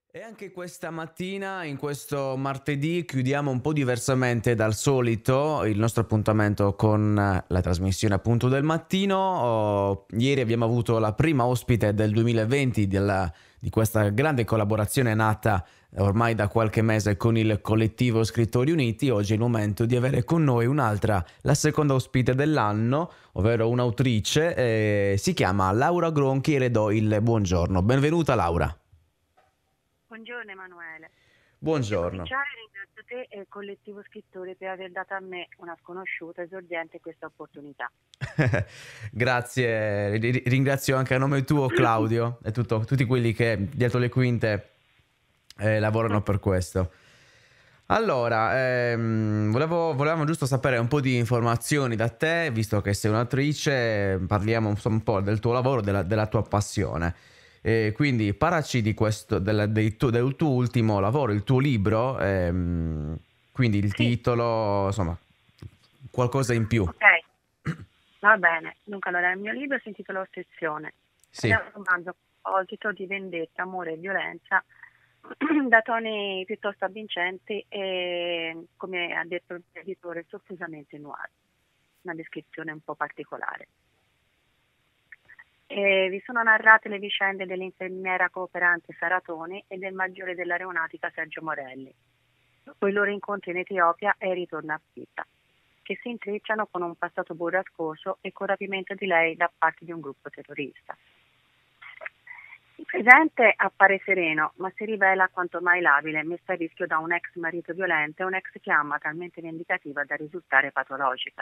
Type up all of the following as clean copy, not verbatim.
E anche questa mattina, in questo martedì, chiudiamo un po' diversamente dal solito il nostro appuntamento con la trasmissione appunto del mattino. Ieri abbiamo avuto la prima ospite del 2020 di questa grande collaborazione nata ormai da qualche mese con il collettivo Scrittori Uniti. Oggi è il momento di avere con noi un'altra, la seconda ospite dell'anno, ovvero un'autrice. Si chiama Laura Gronchi e le do il buongiorno. Benvenuta Laura. Buongiorno Emanuele. Per Buongiorno. cominciare ringrazio te e il collettivo scrittori per aver dato a me, una sconosciuta esordiente, questa opportunità. Grazie, ringrazio anche a nome tuo Claudio e tutti quelli che dietro le quinte lavorano per questo. Allora, volevamo giusto sapere un po' di informazioni da te, visto che sei un'attrice, parliamo insomma un po' del tuo lavoro, della tua passione. Quindi parlaci di questo, del tuo ultimo lavoro, il tuo libro, quindi il Sì, titolo, insomma, qualcosa in più. ok, va bene. Dunque, allora, il mio libro si intitola Ossessione ed è Sì. un romanzo apposito di vendetta, amore e violenza da toni piuttosto avvincenti e, come ha detto il editore, soffusamente noir, una descrizione un po' particolare. Vi sono narrate le vicende dell'infermiera cooperante Sara Toni e del maggiore dell'aeronautica Sergio Morelli, dopo i loro incontri in Etiopia e il ritorno a vita, che si intrecciano con un passato burrascoso e con il rapimento di lei da parte di un gruppo terrorista. Il presente appare sereno, ma si rivela quanto mai labile, messa a rischio da un ex marito violento e un'ex fiamma talmente vendicativa da risultare patologica.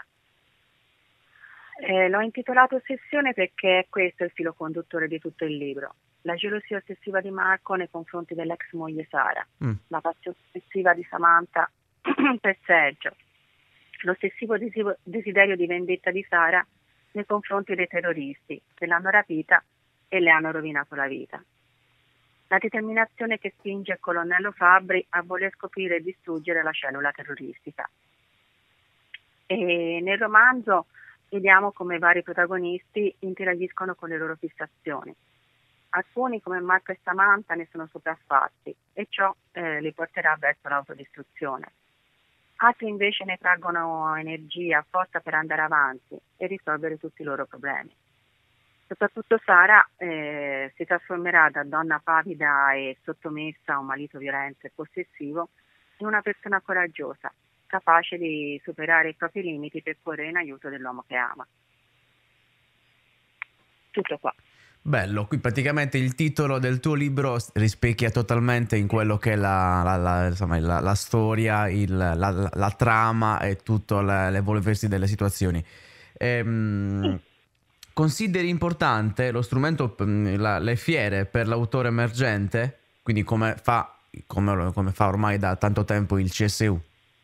L'ho intitolato Ossessione perché è questo il filo conduttore di tutto il libro. La gelosia ossessiva di Marco nei confronti dell'ex moglie Sara, Mm. la passione ossessiva di Samantha per Sergio, l'ossessivo desiderio di vendetta di Sara nei confronti dei terroristi che l'hanno rapita e le hanno rovinato la vita. La determinazione che spinge il colonnello Fabbri a voler scoprire e distruggere la cellula terroristica. E nel romanzo vediamo come i vari protagonisti interagiscono con le loro fissazioni. Alcuni, come Marco e Samantha, ne sono sopraffatti e ciò li porterà verso l'autodistruzione. Altri invece ne traggono energia, forza per andare avanti e risolvere tutti i loro problemi. Soprattutto Sara si trasformerà da donna pavida e sottomessa a un marito violento e possessivo in una persona coraggiosa, capace di superare i propri limiti per correre in aiuto dell'uomo che ama. Tutto qua. Bello, qui praticamente il titolo del tuo libro rispecchia totalmente in quello che è insomma, la storia, la trama e tutto l'evolversi delle situazioni. Sì, Consideri importante lo strumento, le fiere per l'autore emergente? Quindi come fa ormai da tanto tempo il CSU?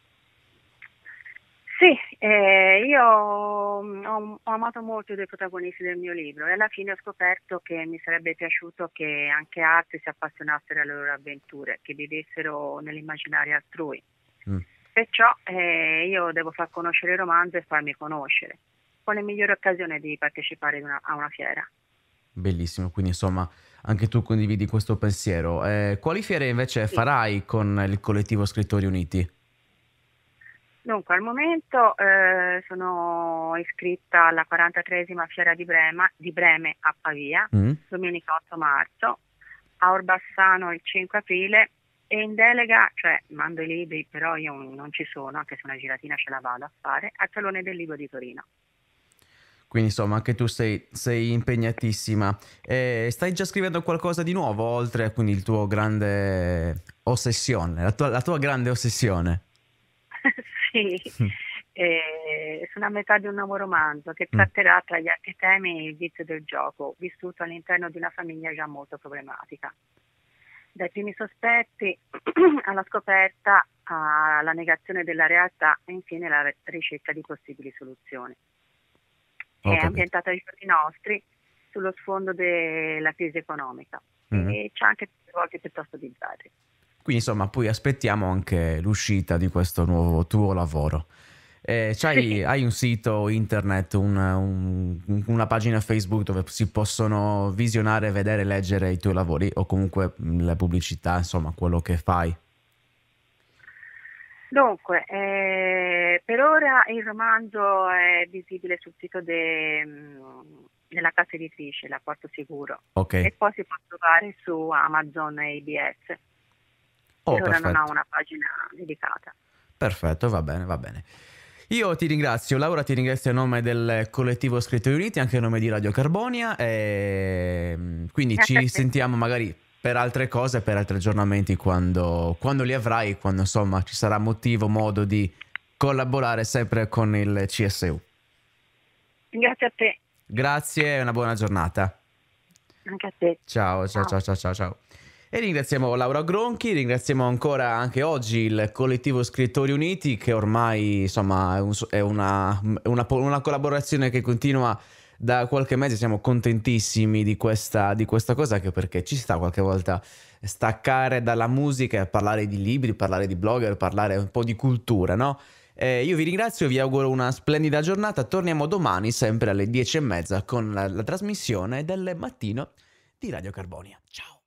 sì, io ho amato molto i due protagonisti del mio libro e alla fine ho scoperto che mi sarebbe piaciuto che anche altri si appassionassero alle loro avventure, che vivessero nell'immaginario altrui. Mm. Perciò io devo far conoscere il romanzo e farmi conoscere. Quale migliore occasione di partecipare a una fiera? Bellissimo, quindi insomma anche tu condividi questo pensiero. Quali fiere invece Sì. farai con il collettivo Scrittori Uniti? Dunque, al momento sono iscritta alla 43esima fiera di Breme a Pavia, Mm? domenica 8 marzo, a Orbassano il 5 aprile e in delega, cioè mando i libri, però io non ci sono, anche se una giratina ce la vado a fare, al Salone del Libro di Torino. Quindi insomma anche tu sei impegnatissima. Stai già scrivendo qualcosa di nuovo oltre a quindi il tuo grande ossessione, la tua grande ossessione? Sì, sono a metà di un nuovo romanzo che Mm. tratterà tra gli altri temi il vizio del gioco, vissuto all'interno di una famiglia già molto problematica. Dai primi sospetti alla scoperta, alla negazione della realtà e infine la ricerca di possibili soluzioni. È Ho capito. ambientata ai giorni nostri sullo sfondo della crisi economica Mhm. e c'è anche svolti piuttosto bizzarri. Quindi insomma poi aspettiamo anche l'uscita di questo nuovo tuo lavoro. Sì. Hai un sito internet, una pagina Facebook dove si possono visionare, vedere, leggere i tuoi lavori o comunque le pubblicità, insomma, quello che fai. Dunque, per ora il romanzo è visibile sul sito della casa editrice, la Porto Sicuro, Ok. e poi si può trovare su Amazon e IBS. Oh, Per ora non ha perfetto. una pagina dedicata. Perfetto, va bene, va bene. Io ti ringrazio, Laura, ti ringrazio a nome del collettivo Scrittori Uniti, anche a nome di Radio Carbonia, e quindi Grazie a ci te. sentiamo magari per altre cose, per altri aggiornamenti quando li avrai, quando insomma ci sarà motivo, modo di collaborare sempre con il CSU. Grazie a te, Grazie e una buona giornata. anche a te. Ciao, ciao, Ciao. ciao, ciao, ciao, ciao. E ringraziamo Laura Gronchi, ringraziamo ancora anche oggi il collettivo Scrittori Uniti che ormai insomma è una collaborazione che continua da qualche mese, siamo contentissimi di questa cosa anche perché ci sta qualche volta staccare dalla musica e parlare di libri, parlare di blogger, parlare un po' di cultura, no? Io vi ringrazio, vi auguro una splendida giornata, torniamo domani sempre alle 10:30 con la trasmissione del mattino di Radio Carbonia. Ciao!